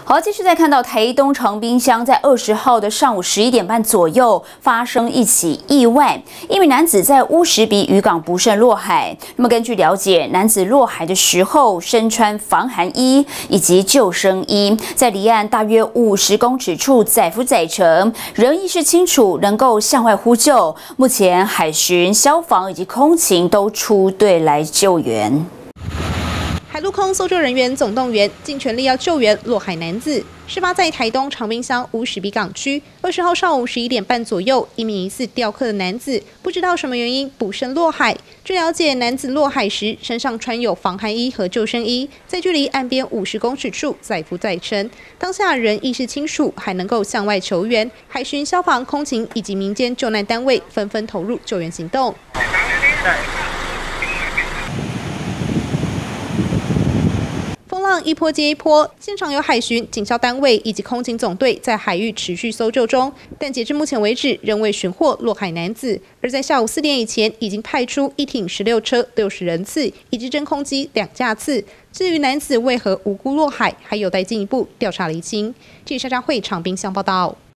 好，继续再看到台东长滨乡在20号的上午11点半左右发生一起意外，一名男子在乌石鼻渔港不慎落海。那么根据了解，男子落海的时候身穿防寒衣以及救生衣，在离岸大约50公尺处载浮载沉，人意识清楚，能够向外呼救。目前海巡、消防以及空勤都出队来救援。 海陆空搜救人员总动员，尽全力要救援落海男子。事发在台东长滨乡乌石鼻港区，20号上午11点半左右，一名疑似钓客的男子不知道什么原因不慎落海。据了解，男子落海时身上穿有防寒衣和救生衣，在距离岸边50公尺处载浮载沉。当下人意识清楚，还能够向外求援。海巡、消防、空勤以及民间救难单位纷纷投入救援行动。 风浪一波接一波，现场有海巡、警消单位以及空警总队在海域持续搜救中，但截至目前为止，仍未寻获落海男子。而在下午4点以前，已经派出1艇16车60人次，以及真空机2架次。至于男子为何无辜落海，还有待进一步调查厘清。记者夏佳慧长滨乡报道。